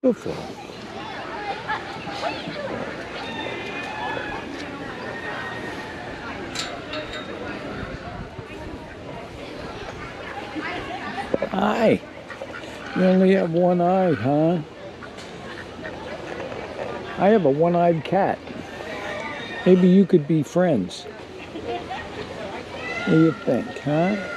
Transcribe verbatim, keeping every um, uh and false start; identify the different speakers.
Speaker 1: Beautiful. Hi. You only have one eye, huh? I have a one-eyed cat. Maybe you could be friends. What do you think, huh?